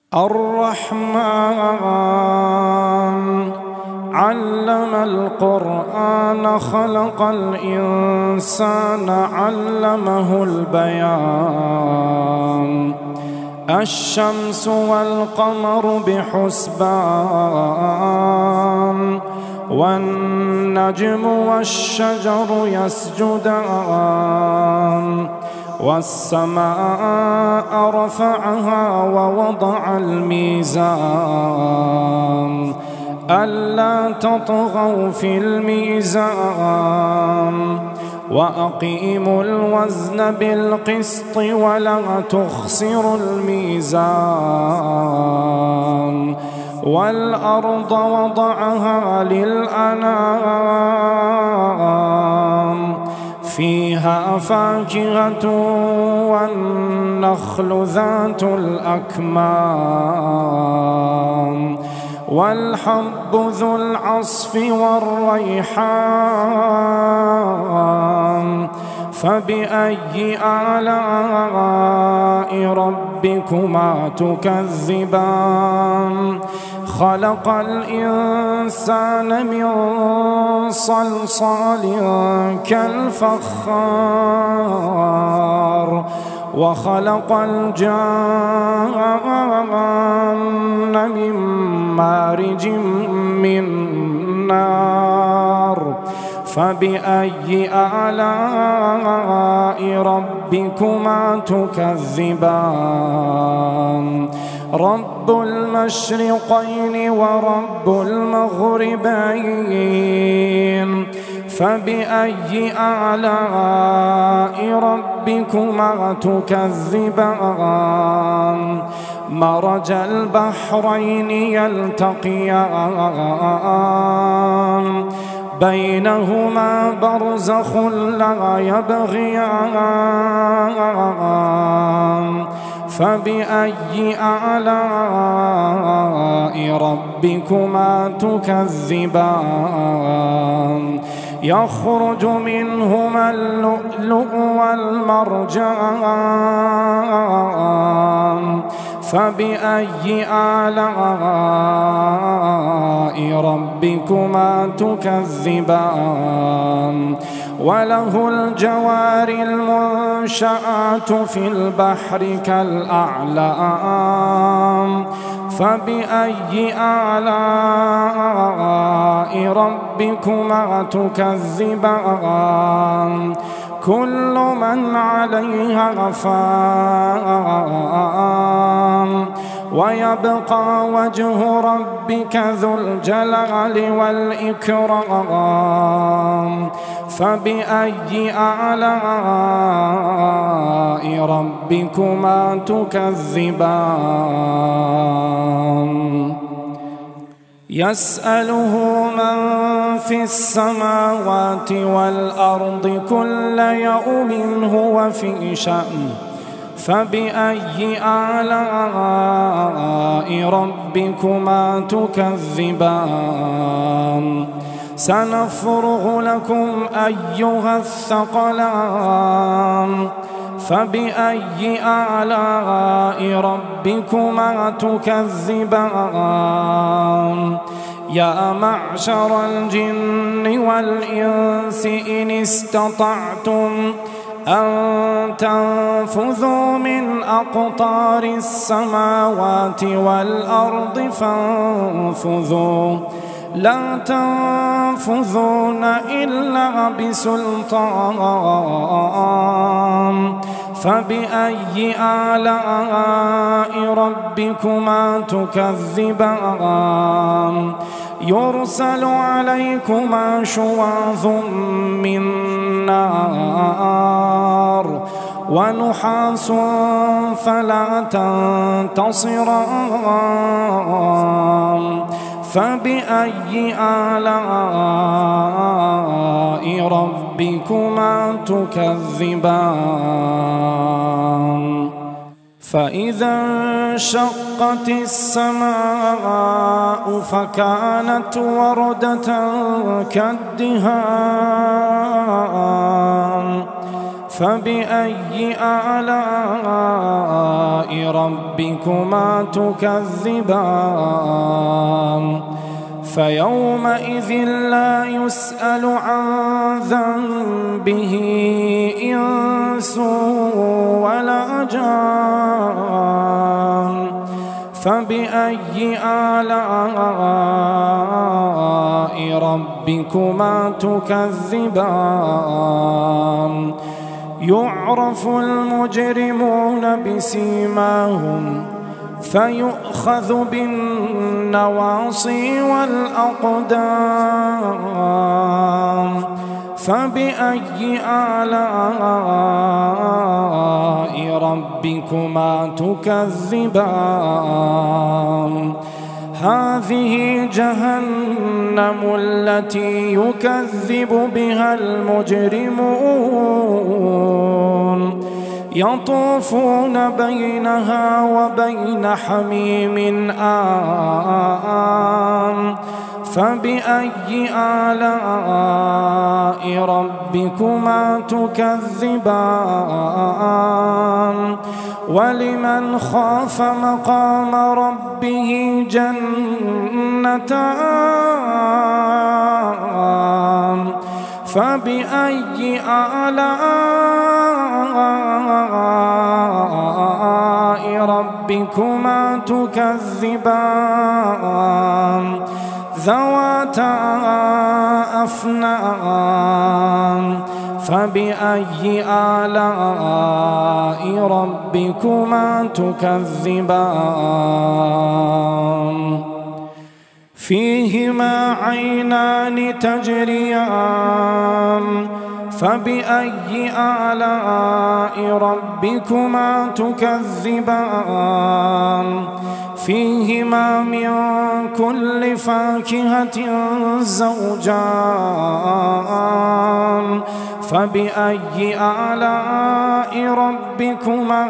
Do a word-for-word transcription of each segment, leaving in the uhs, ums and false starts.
الرحمن علم القرآن خلق الإنسان علمه البيان الشمس والقمر بحسبان والنجم والشجر يسجدان والسماء رفعها ووضع الميزان ألا تطغوا في الميزان وأقيموا الوزن بالقسط ولا تخسروا الميزان والأرض وضعها للأنام فيها فاكهة والنخل ذات الأكمام والحب ذو العصف والريحان فبأي آلاء ربكما تكذبان خلق الإنسان من صلصال كالفخار وخلق الجان من مارج من نار فبأي آلاء ربكما تكذبان رب المشرقين ورب المغربين فبأي آلاء ربكما تكذبان مرج البحرين يلتقيان بينهما برزخ لا يبغيان فبأي آلاء ربكما تكذبان يخرج منهما اللؤلؤ والمرجان فبأي آلاء ربكما تكذبان وله الجوار المنشآت في البحر كالأعلام فبأي آلاء ربكما تكذبان كل من عليها فان ويبقى وجه ربك ذو الجلال والإكرام فبأي آلاء ربكما تكذبان يسأله من في السماوات والأرض كل يوم هو في شأن فبأي آلاء ربكما تكذبان سنفرغ لكم أيها الثقلان فبأي آلاء ربكما تكذبان يا معشر الجن والإنس إن استطعتم أن تنفذوا من أقطار السماوات والأرض فانفذوا لا تنفذون إلا بسلطان فبأي آلاء ربكما تكذبان يرسل عليكما شواظ من نار ونحاس فلا تنتصران فبأي آلاء ربكما تكذبان فإذا انشقت السماء فكانت وردة كالدهان فبأي آلاء ربكما تكذبان فيومئذ لا يسأل عن ذنبه إنس ولا جان فبأي آلاء ربكما تكذبان يعرف المجرمون بسيماهم فيؤخذ بالنواصي والأقدام فبأي آلاء ربكما تكذبان هذه جهنم التي يكذب بها المجرمون يطوفون بينها وبين حميم آن فبأي آلاء ربكما تكذبان ولمن خاف مقام ربه جنتان فبأي آلاء ربكما تكذبان ذواتا أفنان فبأي آلاء ربكما تكذبان فيهما عينان تجريان فبأي آلاء ربكما تكذبان فيهما من كل فاكهة زوجان فبأي آلاء ربكما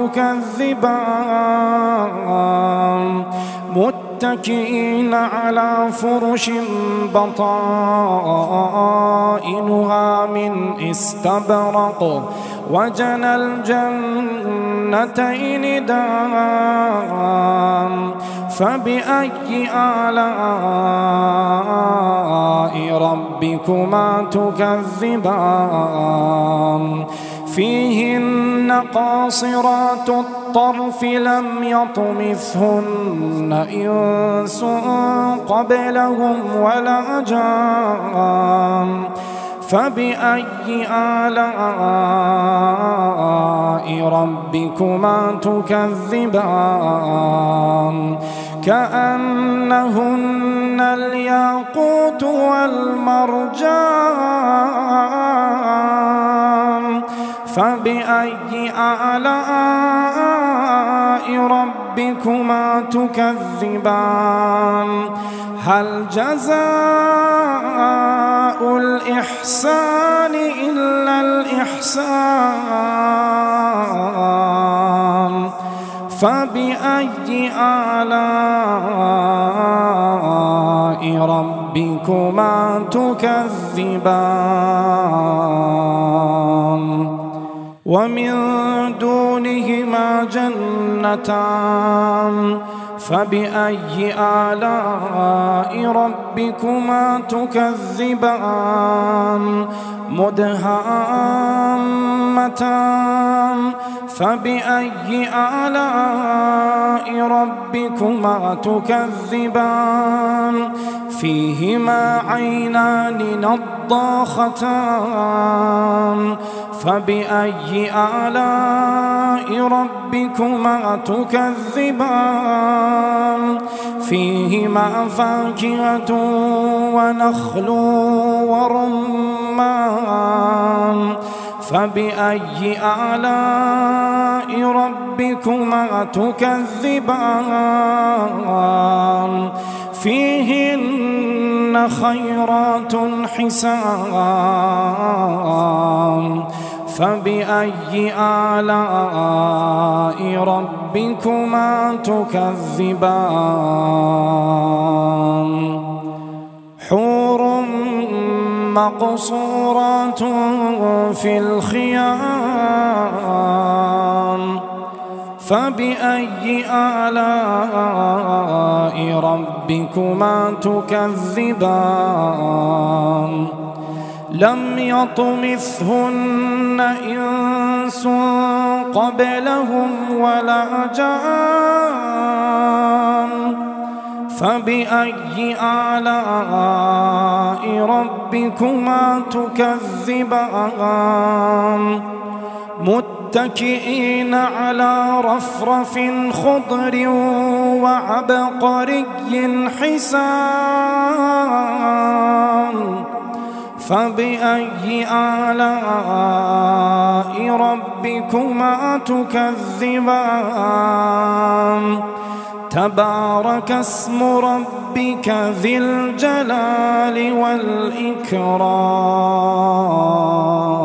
تكذبان متكئين على فرش بطائنها من استبرق وجنى الجنتين دان فبأي آلاء ربكما تكذبان فيهن قاصرات الطرف لم يطمثهن إنس قبلهم ولا جان فبأي آلاء ربكما تكذبان كأنهن الياقوت والمرجان فبأي آلاء ربكما تكذبان هل جزاء الإحسان إلا الإحسان فبأي آلاء ربكما تكذبان ومن دونهما جنتان فبأي آلاء ربكما تكذبان مدهامتان فبأي آلاء ربكما تكذبان فيهما عينان نضاختان فبأي آلاء ربكما تكذبان فيهما فاكهة ونخل ورمان فبأي آلاء ربكما تكذبان فيهن خيرات حسان فبأي آلاء ربكما تكذبان حور مقصورات في الخيام فبأي آلاء ربكما تكذبان لم يطمثهن إنس قبلهم ولا جان فبأي آلاء ربكما تكذبان متكئين على رفرف خضر وعبقري حسان فبأي آلاء ربكما تكذبان تبارك اسم ربك ذي الجلال والإكرام.